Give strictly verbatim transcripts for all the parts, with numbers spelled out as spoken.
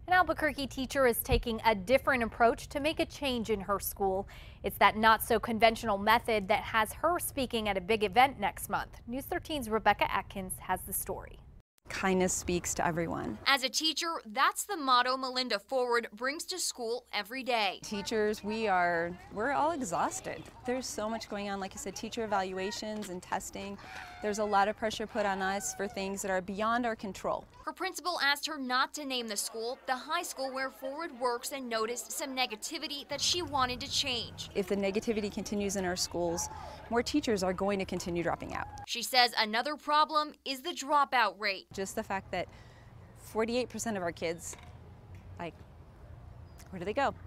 An Albuquerque teacher is taking a different approach to make a change in her school. It's that not so conventional method that has her speaking at a big event next month. News thirteen's Rebecca Atkins has the story. Kindness speaks to everyone. As a teacher, that's the motto Melinda Forward brings to school every day. Teachers, we are, we're all exhausted. There's so much going on, like I said, teacher evaluations and testing. There's a lot of pressure put on us for things that are beyond our control. Her principal asked her not to name the school, the high school where Forward works, and noticed some negativity that she wanted to change. If the negativity continues in our schools, more teachers are going to continue dropping out. She says another problem is the dropout rate. Just the fact that forty-eight percent of our kids, like, where do they go?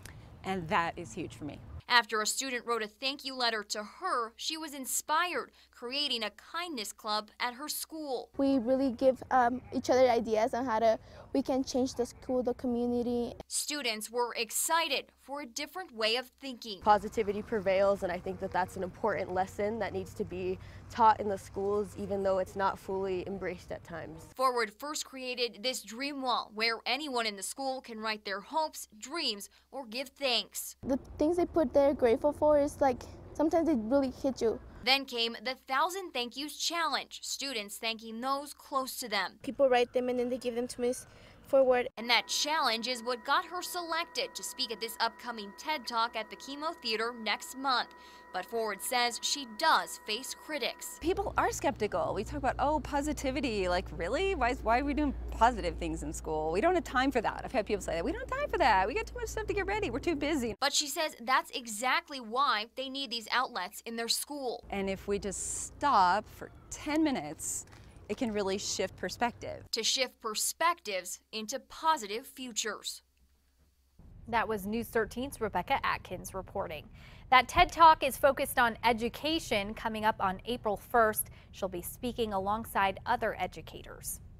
And that is huge for me. After a student wrote a thank you letter to her, she was inspired, creating a kindness club at her school. We really give um, each other ideas on how to we can change the school, the community. Students were excited for a different way of thinking. Positivity prevails, and I think that that's an important lesson that needs to be taught in the schools, even though it's not fully embraced at times. Forward first created this dream wall where anyone in the school can write their hopes, dreams, or give thanks. The things they put there grateful for is like sometimes they really hit you. Then came the Thousand Thank Yous Challenge, students thanking those close to them. People write them and then they give them to Miss Forward. And that challenge is what got her selected to speak at this upcoming TED Talk at the Chemo Theater next month. But Forward says she does face critics. People are skeptical. We talk about, oh, positivity. Like, really? Why, why are we doing positive things in school? We don't have time for that. I've had people say that. We don't have time for that. We got too much stuff to get ready. We're too busy. But she says that's exactly why they need these outlets in their school. And if we just stop for ten minutes, it can really shift perspective. To shift perspectives into positive futures. That was News thirteen's Rebecca Atkins reporting. That TED Talk is focused on education, coming up on April first. She'll be speaking alongside other educators.